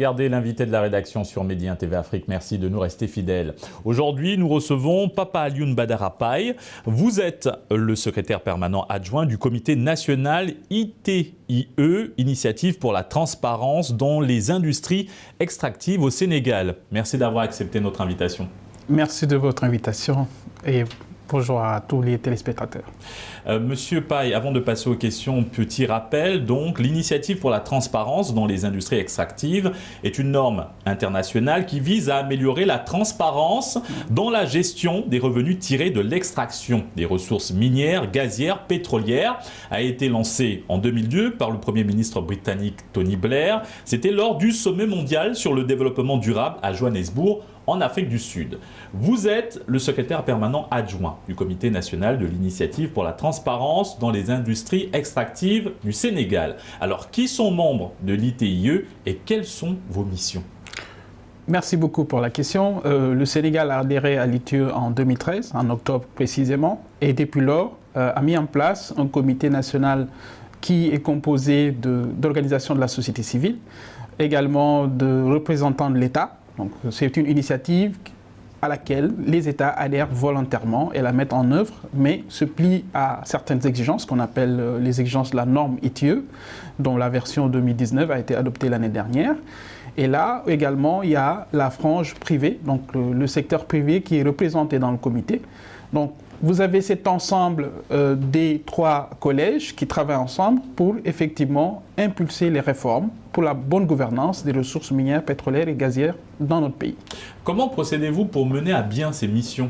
regardé l'invité de la rédaction sur Medi 1 TV Afrique. Merci de nous rester fidèles. Aujourd'hui, nous recevons Papa Alioune Badara Paye. Vous êtes le secrétaire permanent adjoint du comité national ITIE, Initiative pour la transparence dans les industries extractives au Sénégal. Merci d'avoir accepté notre invitation. Merci de votre invitation et bonjour à tous les téléspectateurs. Monsieur Paye, avant de passer aux questions, petit rappel, donc l'initiative pour la transparence dans les industries extractives est une norme internationale qui vise à améliorer la transparence dans la gestion des revenus tirés de l'extraction des ressources minières, gazières, pétrolières. A été lancée en 2002 par le Premier ministre britannique Tony Blair. C'était lors du sommet mondial sur le développement durable à Johannesburg, en Afrique du Sud. Vous êtes le secrétaire permanent adjoint du Comité national de l'initiative pour la transparence dans les industries extractives du Sénégal. Alors, qui sont membres de l'ITIE et quelles sont vos missions? Merci beaucoup pour la question. Le Sénégal a adhéré à l'ITIE en 2013, en octobre précisément, et depuis lors a mis en place un comité national qui est composé d'organisations de la société civile, également de représentants de l'État. Donc, c'est une initiative à laquelle les États adhèrent volontairement et la mettent en œuvre, mais se plient à certaines exigences qu'on appelle les exigences de la norme ITIE, dont la version 2019 a été adoptée l'année dernière. Et là, également, il y a la frange privée, donc le secteur privé qui est représenté dans le comité. Donc, vous avez cet ensemble des trois collèges qui travaillent ensemble pour effectivement impulser les réformes pour la bonne gouvernance des ressources minières, pétrolières et gazières dans notre pays. Comment procédez-vous pour mener à bien ces missions?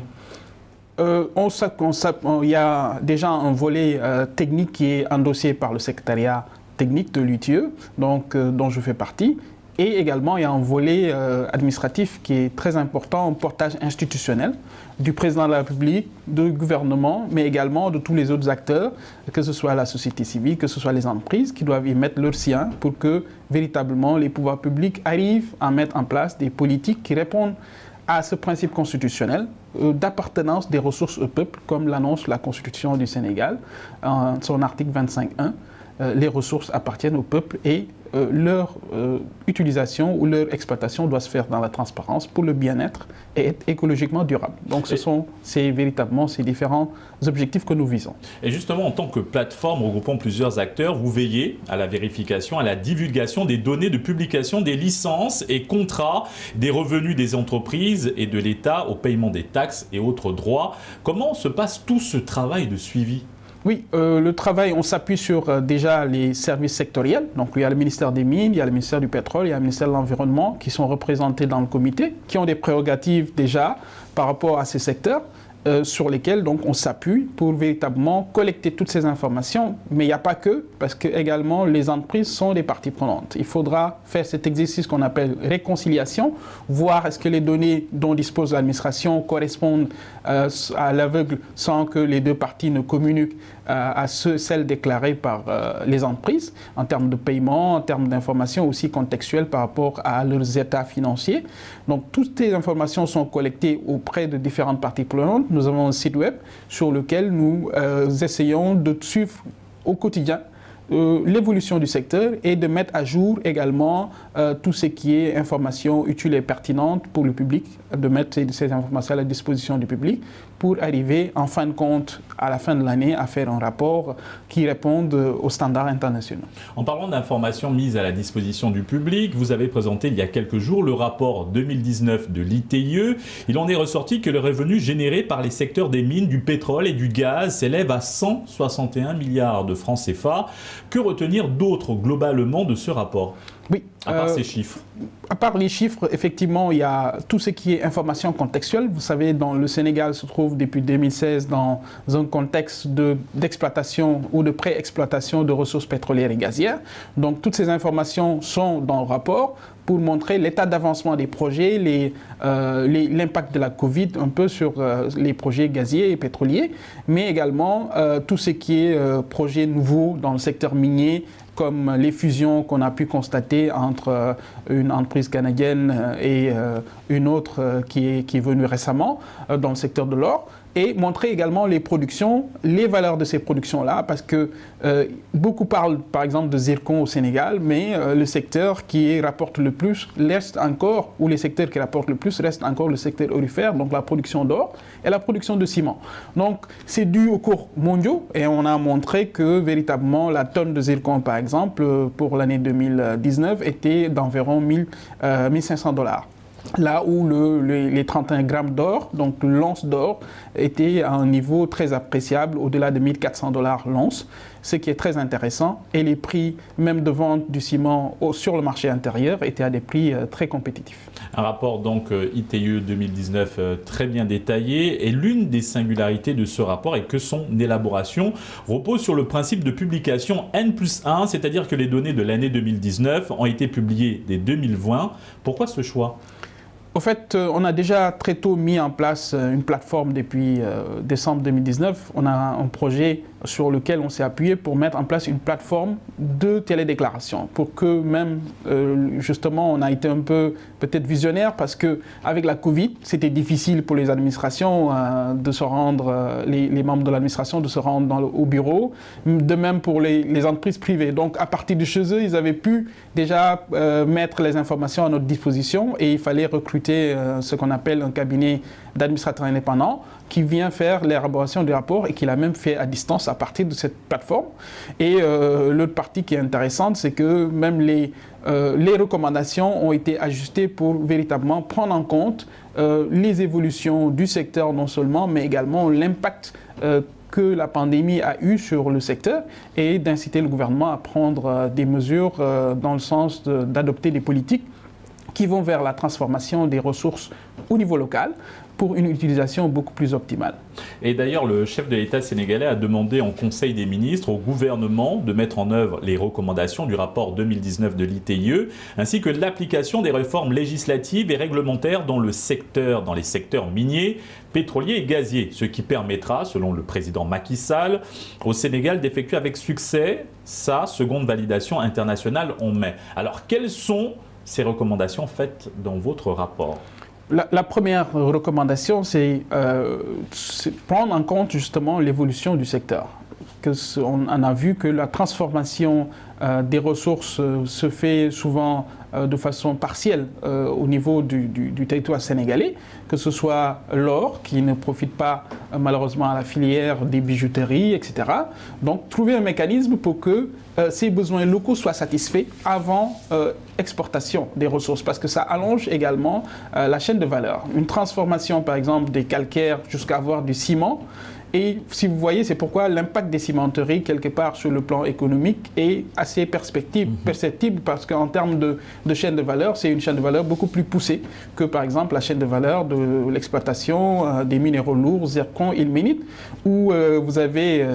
Il y a déjà un volet technique qui est endossé par le secrétariat technique de l'ITIE, dont je fais partie. Et également, il y a un volet administratif qui est très important, un portage institutionnel du président de la République, du gouvernement, mais également de tous les autres acteurs, que ce soit la société civile, que ce soit les entreprises, qui doivent y mettre leur sien pour que véritablement les pouvoirs publics arrivent à mettre en place des politiques qui répondent à ce principe constitutionnel d'appartenance des ressources au peuple, comme l'annonce la Constitution du Sénégal, en son article 25.1. Les ressources appartiennent au peuple et leur utilisation ou leur exploitation doit se faire dans la transparence pour le bien-être et être écologiquement durable. Donc c'est véritablement ces différents objectifs que nous visons. Et justement, en tant que plateforme regroupant plusieurs acteurs, vous veillez à la vérification, à la divulgation des données de publication des licences et contrats, des revenus des entreprises et de l'État au paiement des taxes et autres droits. Comment se passe tout ce travail de suivi ? Oui, le travail, on s'appuie sur déjà les services sectoriels. Donc, il y a le ministère des Mines, il y a le ministère du Pétrole, il y a le ministère de l'Environnement qui sont représentés dans le comité, qui ont des prérogatives déjà par rapport à ces secteurs sur lesquels donc, on s'appuie pour véritablement collecter toutes ces informations. Mais il n'y a pas que, parce que également les entreprises sont des parties prenantes. Il faudra faire cet exercice qu'on appelle réconciliation, voir est-ce que les données dont dispose l'administration correspondent à l'aveugle sans que les deux parties ne communiquent à celles déclarées par les entreprises en termes de paiement, en termes d'informations aussi contextuelles par rapport à leurs états financiers. Donc toutes ces informations sont collectées auprès de différentes parties prenantes. Nous avons un site web sur lequel nous essayons de suivre au quotidien l'évolution du secteur et de mettre à jour également tout ce qui est information utile et pertinente pour le public, de mettre ces informations à la disposition du public pour arriver en fin de compte, à la fin de l'année, à faire un rapport qui réponde aux standards internationaux. En parlant d'informations mises à la disposition du public, vous avez présenté il y a quelques jours le rapport 2019 de l'ITIE. Il en est ressorti que le revenu généré par les secteurs des mines, du pétrole et du gaz s'élève à 161 milliards de francs CFA. Que retenir d'autre globalement de ce rapport ? Oui. À part ces chiffres. À part les chiffres, effectivement, il y a tout ce qui est information contextuelle. Vous savez, le Sénégal se trouve depuis 2016 dans un contexte d'exploitation ou de pré-exploitation de ressources pétrolières et gazières. Donc, toutes ces informations sont dans le rapport pour montrer l'état d'avancement des projets, l'impact de la Covid un peu sur les projets gaziers et pétroliers, mais également tout ce qui est projets nouveaux dans le secteur minier comme les fusions qu'on a pu constater entre une entreprise canadienne et une autre qui est venue récemment dans le secteur de l'or, et montrer également les productions, les valeurs de ces productions-là, parce que beaucoup parlent par exemple de zircon au Sénégal, mais le secteur qui rapporte le plus reste encore, ou les secteurs qui rapportent le plus restent encore le secteur aurifère, donc la production d'or et la production de ciment. Donc c'est dû aux cours mondiaux, et on a montré que véritablement la tonne de zircon par exemple pour l'année 2019 était d'environ 1500 $. Là où les 31 grammes d'or, donc l'once d'or, était à un niveau très appréciable, au-delà de 1400 $ l'once, ce qui est très intéressant. Et les prix même de vente du ciment sur le marché intérieur étaient à des prix très compétitifs. Un rapport donc ITIE 2019 très bien détaillé. Et l'une des singularités de ce rapport est que son élaboration repose sur le principe de publication N+1, c'est-à-dire que les données de l'année 2019 ont été publiées dès 2020. Pourquoi ce choix ? Au fait, on a déjà très tôt mis en place une plateforme depuis décembre 2019. On a un projet sur lequel on s'est appuyé pour mettre en place une plateforme de télédéclaration. Pour que même, justement, on a été un peu peut-être visionnaire parce qu'avec la Covid, c'était difficile pour les administrations de se rendre, les membres de l'administration de se rendre au bureau, de même pour les entreprises privées. Donc à partir de chez eux, ils avaient pu déjà mettre les informations à notre disposition et il fallait recruter ce qu'on appelle un cabinet d'administrateurs indépendants qui vient faire l'élaboration du rapport et qui l'a même fait à distance à partir de cette plateforme. Et l'autre partie qui est intéressante, c'est que même les recommandations ont été ajustées pour véritablement prendre en compte les évolutions du secteur non seulement, mais également l'impact que la pandémie a eu sur le secteur et d'inciter le gouvernement à prendre des mesures dans le sens d'adopter des politiques qui vont vers la transformation des ressources au niveau local pour une utilisation beaucoup plus optimale. Et d'ailleurs, le chef de l'État sénégalais a demandé en Conseil des ministres au gouvernement de mettre en œuvre les recommandations du rapport 2019 de l'ITIE, ainsi que l'application des réformes législatives et réglementaires dans les secteurs miniers, pétroliers et gaziers, ce qui permettra, selon le président Macky Sall, au Sénégal d'effectuer avec succès sa seconde validation internationale en mai. Alors, quelles sont ces recommandations faites dans votre rapport ? La première recommandation, c'est prendre en compte justement l'évolution du secteur. On a vu que la transformation des ressources se fait souvent de façon partielle au niveau du territoire sénégalais, que ce soit l'or qui ne profite pas malheureusement à la filière des bijouteries, etc. Donc trouver un mécanisme pour que ces besoins locaux soient satisfaits avant exportation des ressources, parce que ça allonge également la chaîne de valeur. Une transformation par exemple des calcaires jusqu'à avoir du ciment. Et si vous voyez, c'est pourquoi l'impact des cimenteries, quelque part sur le plan économique, est assez perceptible parce qu'en termes de chaîne de valeur, c'est une chaîne de valeur beaucoup plus poussée que par exemple la chaîne de valeur de l'exploitation des minéraux lourds, zircon, ilménite, où vous avez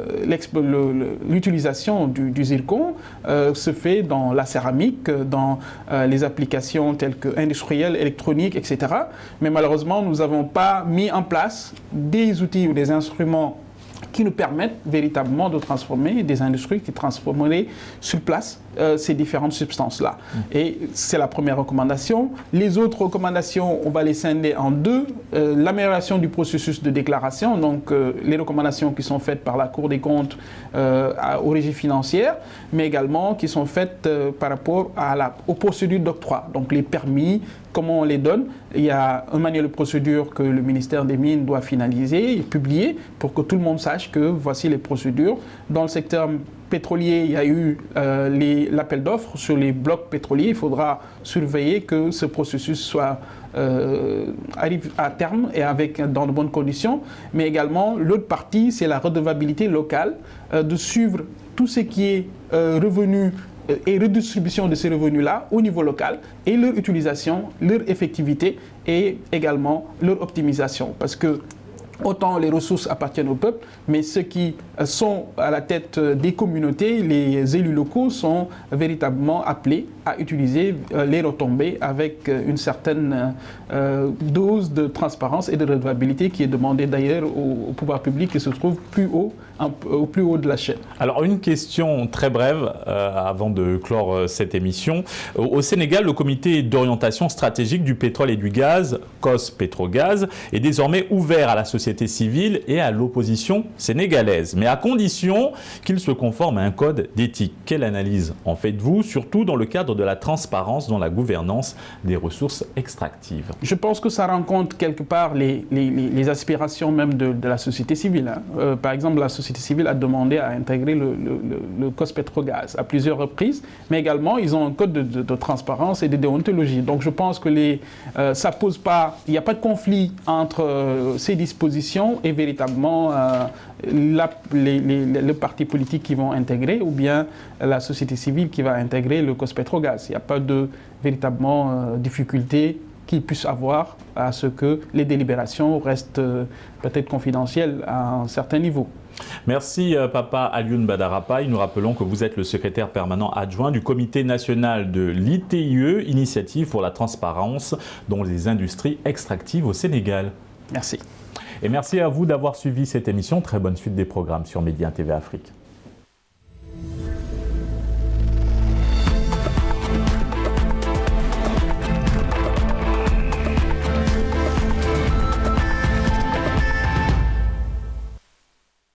l'utilisation du zircon se fait dans la céramique, dans les applications telles que industrielles, électroniques, etc. Mais malheureusement, nous n'avons pas mis en place des outils ou des instruments qui nous permettent véritablement de transformer des industries qui transformeraient sur place ces différentes substances-là. Et c'est la première recommandation. Les autres recommandations, on va les scinder en deux. L'amélioration du processus de déclaration, donc les recommandations qui sont faites par la Cour des comptes aux régies financières, mais également qui sont faites par rapport aux procédures d'octroi, donc les permis, comment on les donne. Il y a un manuel de procédure que le ministère des Mines doit finaliser et publier pour que tout le monde sache que voici les procédures. Dans le secteur pétrolier, il y a eu l'appel d'offres sur les blocs pétroliers. Il faudra surveiller que ce processus arrive à terme et dans de bonnes conditions. Mais également, l'autre partie, c'est la redevabilité locale, de suivre tout ce qui est revenu et redistribution de ces revenus-là au niveau local et leur utilisation, leur effectivité et également leur optimisation. Parce que autant les ressources appartiennent au peuple, mais ceux qui sont à la tête des communautés, les élus locaux, sont véritablement appelés à utiliser les retombées avec une certaine dose de transparence et de redevabilité qui est demandée d'ailleurs au pouvoir public qui se trouve au plus haut de la chaîne. Alors une question très brève avant de clore cette émission. Au Sénégal, le comité d'orientation stratégique du pétrole et du gaz, COS Pétrogaz, est désormais ouvert à la société civile et à l'opposition sénégalaise, mais à condition qu'il se conforme à un code d'éthique. Quelle analyse en faites-vous, surtout dans le cadre de la transparence dans la gouvernance des ressources extractives? Je pense que ça rencontre quelque part les aspirations même de la société civile. Par exemple, la société civile a demandé à intégrer le COS Pétrogaz à plusieurs reprises, mais également ils ont un code de transparence et de déontologie. Donc je pense que ça pose pas, il n'y a pas de conflit entre ces dispositions et véritablement le parti politique qui vont intégrer ou bien la société civile qui va intégrer le COS Pétrogaz. Il n'y a pas de véritablement difficulté qu'il puisse avoir à ce que les délibérations restent peut-être confidentielles à un certain niveau. Merci Papa Alioune Badara Paye. Nous rappelons que vous êtes le secrétaire permanent adjoint du comité national de l'ITIE, Initiative pour la transparence dans les industries extractives au Sénégal. Merci. Et merci à vous d'avoir suivi cette émission. Très bonne suite des programmes sur Média TV Afrique.